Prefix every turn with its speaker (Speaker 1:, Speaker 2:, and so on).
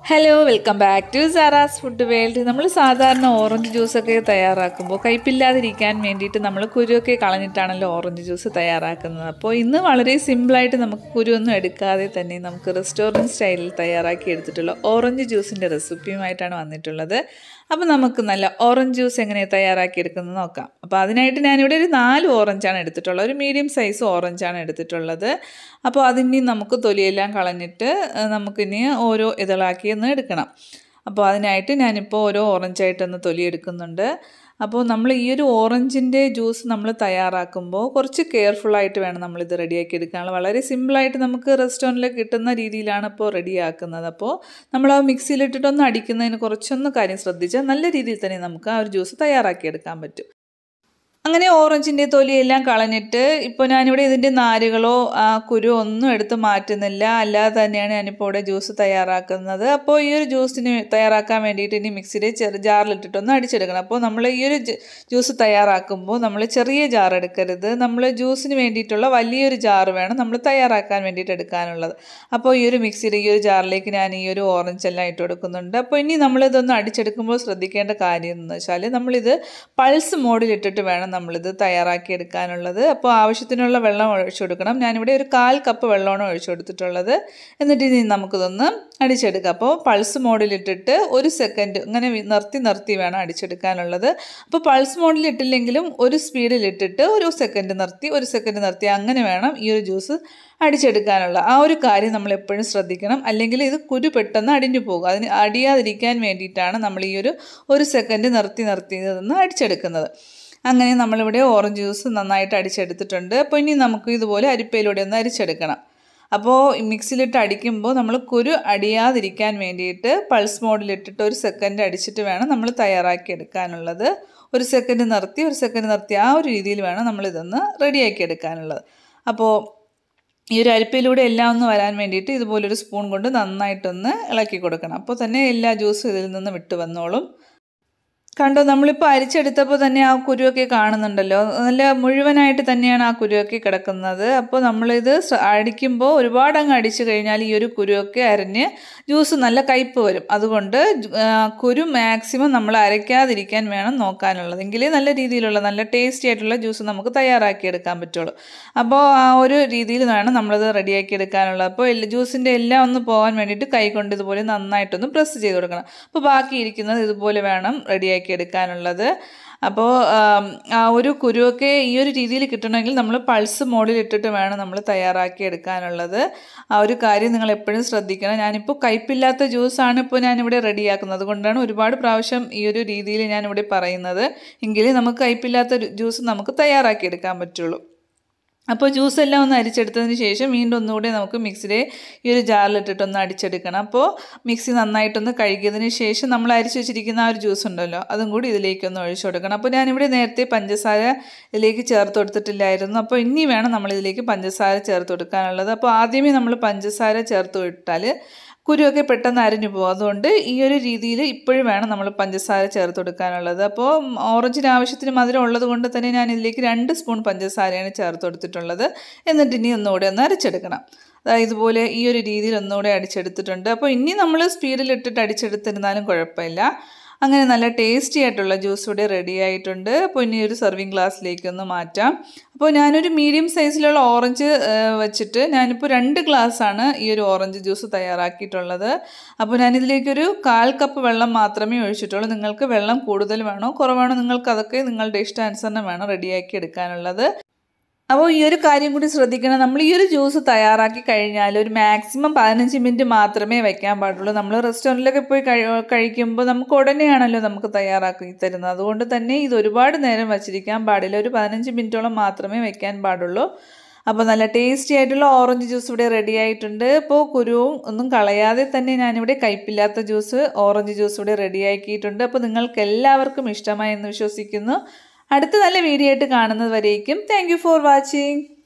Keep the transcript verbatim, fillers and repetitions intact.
Speaker 1: Hello welcome back to Sara's food world. നമ്മൾ സാധാരണ orange ജ്യൂസൊക്കെ തയ്യാറാക്കുമ്പോൾ കയ്പില്ലാതിരിക്കാൻ വേണ്ടിയിട്ട് നമ്മൾ കുരുവൊക്കെ കളഞ്ഞിട്ടാണല്ലോ ഓറഞ്ച് ജ്യൂസ് തയ്യാറാക്കുന്നത്. അപ്പോൾ ഇന്ന് വളരെ സിമ്പിളായിട്ട് നമുക്ക് കുരുവൊന്നും എടുക്കാതെ തന്നെ നമുക്ക് റെസ്റ്റോറൻറ്റ് സ്റ്റൈലിൽ തയ്യാറാക്കി എടുത്തിട്ടുള്ള ഓറഞ്ച് ജ്യൂസിൻ്റെ റെസിപ്പിയുമായിട്ടാണ് വന്നിട്ടുള്ളത്. അപ്പോൾ നമുക്ക് നല്ല ഓറഞ്ച് ജ്യൂസ് എങ്ങനെ തയ്യാറാക്കി എടുക്കുന്നത് നോക്കാം. അപ്പോൾ അതിനായിട്ട് ഞാനിവിടെ ഒരു നാല് ഓറഞ്ചാണ് എടുത്തിട്ടുള്ളത്, ഒരു മീഡിയം സൈസ് ഓറഞ്ചാണ് എടുത്തിട്ടുള്ളത്. അപ്പോൾ അതിനി നമുക്ക് തൊലിയെല്ലാം കളഞ്ഞിട്ട് നമുക്കിനി ഓരോ ഇതളാക്കി ഒന്ന് എടുക്കണം. അപ്പോൾ അതിനായിട്ട് ഞാനിപ്പോൾ ഓരോ ഓറഞ്ചായിട്ടൊന്ന് തൊലി എടുക്കുന്നുണ്ട്. അപ്പോൾ നമ്മൾ ഈ ഒരു ഓറഞ്ചിൻ്റെ ജ്യൂസ് നമ്മൾ തയ്യാറാക്കുമ്പോൾ കുറച്ച് കെയർഫുള്ളായിട്ട് വേണം നമ്മളിത് റെഡിയാക്കി എടുക്കാനുള്ള. വളരെ സിമ്പിളായിട്ട് നമുക്ക് റെസ്റ്റോറൻറ്റിൽ കിട്ടുന്ന രീതിയിലാണ് ഇപ്പോൾ റെഡിയാക്കുന്നത്. അപ്പോൾ നമ്മൾ ആ മിക്സിയിലിട്ടിട്ടൊന്ന് അടിക്കുന്നതിന് കുറച്ചൊന്ന് കാര്യം ശ്രദ്ധിച്ചാൽ നല്ല രീതിയിൽ തന്നെ നമുക്ക് ആ ഒരു ജ്യൂസ് തയ്യാറാക്കി എടുക്കാൻ പറ്റും. അങ്ങനെ ഓറഞ്ചിൻ്റെ തൊലിയെല്ലാം കളഞ്ഞിട്ട് ഇപ്പോൾ ഞാനിവിടെ ഇതിൻ്റെ നാരുകളോ കുരു ഒന്നും എടുത്ത് മാറ്റുന്നില്ല, അല്ലാതെ തന്നെയാണ് ഞാനിപ്പോൾ ഇവിടെ ജ്യൂസ് തയ്യാറാക്കുന്നത്. അപ്പോൾ ഈ ഒരു ജ്യൂസിന് തയ്യാറാക്കാൻ വേണ്ടിയിട്ട് ഇനി മിക്സിയുടെ ചെറു ജാറിലിട്ടിട്ടൊന്ന് അടിച്ചെടുക്കണം. അപ്പോൾ നമ്മൾ ഈ ഒരു ജ്യൂസ് തയ്യാറാക്കുമ്പോൾ നമ്മൾ ചെറിയ ജാർ എടുക്കരുത്, നമ്മൾ ജ്യൂസിന് വേണ്ടിയിട്ടുള്ള വലിയൊരു ജാർ വേണം നമ്മൾ തയ്യാറാക്കാൻ വേണ്ടിയിട്ട് എടുക്കാനുള്ളത്. അപ്പോൾ ഈ ഒരു മിക്സിയുടെ ഈ ഒരു ജാറിലേക്ക് ഞാൻ ഈ ഒരു ഓറഞ്ച് എല്ലാം ഇട്ട് കൊടുക്കുന്നുണ്ട്. അപ്പോൾ ഇനി നമ്മളിതൊന്ന് അടിച്ചെടുക്കുമ്പോൾ ശ്രദ്ധിക്കേണ്ട കാര്യം എന്ന് വെച്ചാൽ നമ്മളിത് പൾസ് മോഡിലിട്ടിട്ട് വേണം നമ്മളിത് തയ്യാറാക്കി എടുക്കാനുള്ളത്. അപ്പോൾ ആവശ്യത്തിനുള്ള വെള്ളം ഒഴിച്ചു കൊടുക്കണം. ഞാനിവിടെ ഒരു കാൽ കപ്പ് വെള്ളമാണ് ഒഴിച്ചു കൊടുത്തിട്ടുള്ളത്. എന്നിട്ട് ഇനി നമുക്കിതൊന്ന് അടിച്ചെടുക്കാം. അപ്പോൾ പൾസ് മോഡിലിട്ടിട്ട് ഒരു സെക്കൻഡ് ഇങ്ങനെ നിർത്തി നിർത്തി വേണം അടിച്ചെടുക്കാനുള്ളത്. അപ്പോൾ പൾസ് മോഡിലിട്ടില്ലെങ്കിലും ഒരു സ്പീഡിലിട്ടിട്ട് ഒരു സെക്കൻഡ് നിർത്തി ഒരു സെക്കൻഡ് നിർത്തി അങ്ങനെ വേണം ഈ ഒരു ജ്യൂസ് അടിച്ചെടുക്കാനുള്ള. ആ ഒരു കാര്യം നമ്മൾ എപ്പോഴും ശ്രദ്ധിക്കണം, അല്ലെങ്കിൽ ഇത് കുരു പെട്ടെന്ന് അടിഞ്ഞു പോകും. അതിന് അടിയാതിരിക്കാൻ വേണ്ടിയിട്ടാണ് നമ്മൾ ഈ ഒരു ഒരു സെക്കൻഡ് നിർത്തി നിർത്തി ഇതൊന്ന് അടിച്ചെടുക്കുന്നത്. അങ്ങനെ നമ്മളിവിടെ ഓറഞ്ച് ജ്യൂസ് നന്നായിട്ട് അടിച്ചെടുത്തിട്ടുണ്ട്. അപ്പോൾ ഇനി നമുക്ക് ഇതുപോലെ അരിപ്പയിലൂടെ ഒന്ന് അരിച്ചെടുക്കണം. അപ്പോൾ മിക്സിയിലിട്ട് അടിക്കുമ്പോൾ നമ്മൾ കുരു അടിയാതിരിക്കാൻ വേണ്ടിയിട്ട് പൾസ് മോഡിലിട്ടിട്ട് ഒരു സെക്കൻഡ് അടിച്ചിട്ട് വേണം നമ്മൾ തയ്യാറാക്കി എടുക്കാനുള്ളത്. ഒരു സെക്കൻഡ് നിർത്തി ഒരു സെക്കൻഡ് നിർത്തി ആ ഒരു രീതിയിൽ വേണം നമ്മളിതൊന്ന് റെഡിയാക്കി എടുക്കാനുള്ളത്. അപ്പോൾ ഈ ഒരു അരിപ്പയിലൂടെ എല്ലാം ഒന്ന് വരാൻ വേണ്ടിയിട്ട് ഇതുപോലൊരു സ്പൂൺ കൊണ്ട് നന്നായിട്ടൊന്ന് ഇളക്കി കൊടുക്കണം. അപ്പോൾ തന്നെ എല്ലാ ജ്യൂസും ഇതിൽ നിന്ന് വിട്ട് വന്നോളും. കണ്ടോ, നമ്മളിപ്പോൾ അരിച്ചെടുത്തപ്പോൾ തന്നെ ആ കുരുവൊക്കെ കാണുന്നുണ്ടല്ലോ, നല്ല മുഴുവനായിട്ട് തന്നെയാണ് ആ കുരുവൊക്കെ കിടക്കുന്നത്. അപ്പോൾ നമ്മളിത് അടിക്കുമ്പോൾ ഒരുപാട് അങ്ങ് അടിച്ചു കഴിഞ്ഞാൽ ഈ ഒരു കുരുവൊക്കെ അരിഞ്ഞ് ജ്യൂസ് നല്ല കയ്പ്പ് വരും. അതുകൊണ്ട് കുരു മാക്സിമം നമ്മൾ അരയ്ക്കാതിരിക്കാൻ വേണം നോക്കാനുള്ളത്, എങ്കിലേ നല്ല രീതിയിലുള്ള നല്ല ടേസ്റ്റി ആയിട്ടുള്ള ജ്യൂസ് നമുക്ക് തയ്യാറാക്കി എടുക്കാൻ പറ്റുള്ളൂ. അപ്പോൾ ആ ഒരു രീതിയിൽ വേണം നമ്മളിത് റെഡിയാക്കി എടുക്കാനുള്ളത്. അപ്പോൾ ജ്യൂസിൻ്റെ എല്ലാം ഒന്ന് പോകാൻ വേണ്ടിയിട്ട് കൈ കൊണ്ട് ഇതുപോലെ നന്നായിട്ടൊന്ന് പ്രസ് ചെയ്ത് കൊടുക്കണം. അപ്പോൾ ബാക്കി ഇരിക്കുന്നത് ഇതുപോലെ വേണം റെഡിയാക്കി എടുക്കാനുള്ളത്. അപ്പോൾ ആ ഒരു കുരുവൊക്കെ ഈ ഒരു രീതിയിൽ കിട്ടണമെങ്കിൽ നമ്മൾ പൾസ് മോഡിൽ ഇട്ടിട്ട് വേണം നമ്മൾ തയ്യാറാക്കി എടുക്കാനുള്ളത്. ആ ഒരു കാര്യം നിങ്ങൾ എപ്പോഴും ശ്രദ്ധിക്കണം. ഞാനിപ്പോൾ കയ്പില്ലാത്ത ജ്യൂസാണ് ഇപ്പോൾ ഞാനിവിടെ റെഡിയാക്കുന്നത്, അതുകൊണ്ടാണ് ഒരുപാട് പ്രാവശ്യം ഈ ഒരു രീതിയിൽ ഞാനിവിടെ പറയുന്നത്. എങ്കിലേ നമുക്ക് കയ്പില്ലാത്ത ജ്യൂസ് നമുക്ക് തയ്യാറാക്കി എടുക്കാൻ പറ്റുള്ളൂ. അപ്പോൾ ജ്യൂസ് എല്ലാം ഒന്ന് അരിച്ചെടുത്തതിന് ശേഷം വീണ്ടും ഒന്നുകൂടി നമുക്ക് മിക്സിയുടെ ഈ ഒരു ജാറിലിട്ടിട്ടൊന്ന് അടിച്ചെടുക്കണം. അപ്പോൾ മിക്സി നന്നായിട്ടൊന്ന് കഴുകിയതിന് ശേഷം നമ്മൾ അരിച്ചു വെച്ചിരിക്കുന്ന ആ ഒരു ജ്യൂസ് ഉണ്ടല്ലോ, അതും കൂടി ഇതിലേക്കൊന്ന് ഒഴിച്ചു കൊടുക്കണം. അപ്പോൾ ഞാനിവിടെ നേരത്തെ പഞ്ചസാര ഇതിലേക്ക് ചേർത്ത് കൊടുത്തിട്ടില്ലായിരുന്നു. അപ്പോൾ ഇനി വേണം നമ്മളിതിലേക്ക് പഞ്ചസാര ചേർത്ത് കൊടുക്കാനുള്ളത്. അപ്പോൾ ആദ്യമേ നമ്മൾ പഞ്ചസാര ചേർത്ത് വിട്ടാൽ കുരുവൊക്കെ പെട്ടെന്ന് അരിഞ്ഞു പോകും. അതുകൊണ്ട് ഈ ഒരു രീതിയിൽ ഇപ്പോഴും വേണം നമ്മൾ പഞ്ചസാര ചേർത്ത് കൊടുക്കാനുള്ളത്. അപ്പോൾ ഓറഞ്ചിന് ആവശ്യത്തിന് മധുരം ഉള്ളത് കൊണ്ട് തന്നെ ഞാൻ ഇതിലേക്ക് രണ്ട് സ്പൂൺ പഞ്ചസാരയാണ് ചേർത്ത് കൊടുത്തിട്ടുള്ളത്. എന്നിട്ട് ഇനി ഒന്നുകൂടെ ഒന്ന് അരച്ചെടുക്കണം. അതായത് ഇതുപോലെ ഈ ഒരു രീതിയിൽ ഒന്നുകൂടെ അടിച്ചെടുത്തിട്ടുണ്ട്. അപ്പോൾ ഇനി നമ്മൾ സ്പീഡിലിട്ടിട്ട് അടിച്ചെടുത്തിരുന്നാലും കുഴപ്പമില്ല. അങ്ങനെ നല്ല ടേസ്റ്റി ആയിട്ടുള്ള ജ്യൂസ് ഇവിടെ റെഡി ആയിട്ടുണ്ട്. അപ്പോൾ ഇനി ഒരു സെർവിങ് ഗ്ലാസ്സിലേക്ക് ഒന്ന് മാറ്റാം. അപ്പോൾ ഞാനൊരു മീഡിയം സൈസിലുള്ള ഓറഞ്ച് വെച്ചിട്ട് ഞാനിപ്പോൾ രണ്ട് ഗ്ലാസ്സാണ് ഈ ഒരു ഓറഞ്ച് ജ്യൂസ് തയ്യാറാക്കിയിട്ടുള്ളത്. അപ്പോൾ ഞാനിതിലേക്കൊരു കാൽ കപ്പ് വെള്ളം മാത്രമേ ഒഴിച്ചിട്ടുള്ളൂ. നിങ്ങൾക്ക് വെള്ളം കൂടുതൽ വേണോ കുറവാണോ നിങ്ങൾക്ക് അതൊക്കെ നിങ്ങളുടെ ഇഷ്ടാനുസരണം വേണം റെഡിയാക്കി എടുക്കാനുള്ളത്. അപ്പോൾ ഈ ഒരു കാര്യം കൂടി ശ്രദ്ധിക്കണം. നമ്മൾ ഈ ഒരു ജ്യൂസ് തയ്യാറാക്കി കഴിഞ്ഞാൽ ഒരു മാക്സിമം പതിനഞ്ച് മിനിറ്റ് മാത്രമേ വെക്കാൻ പാടുള്ളൂ. നമ്മൾ റെസ്റ്റോറൻറ്റിലൊക്കെ പോയി കഴിക്കുമ്പോൾ നമുക്ക് ഉടനെയാണല്ലോ നമുക്ക് തയ്യാറാക്കി തരുന്നത്. അതുകൊണ്ട് തന്നെ ഇത് ഒരുപാട് നേരം വച്ചിരിക്കാൻ പാടില്ല, ഒരു പതിനഞ്ച് മിനിറ്റോളം മാത്രമേ വെക്കാൻ പാടുള്ളൂ. അപ്പോൾ നല്ല ടേസ്റ്റി ആയിട്ടുള്ള ഓറഞ്ച് ജ്യൂസ് ഇവിടെ റെഡി ആയിട്ടുണ്ട്. ഇപ്പോൾ കുരുവും ഒന്നും കളയാതെ തന്നെ ഞാനിവിടെ കയ്പില്ലാത്ത ജ്യൂസ് ഓറഞ്ച് ജ്യൂസ് ഇവിടെ റെഡി ആക്കിയിട്ടുണ്ട്. അപ്പോൾ നിങ്ങൾക്ക് എല്ലാവർക്കും ഇഷ്ടമായി എന്ന് വിശ്വസിക്കുന്നു. അടുത്ത നല്ല വീഡിയോ ആയിട്ട് കാണുന്നത് വരേക്കും താങ്ക് യു ഫോർ വാച്ചിങ്.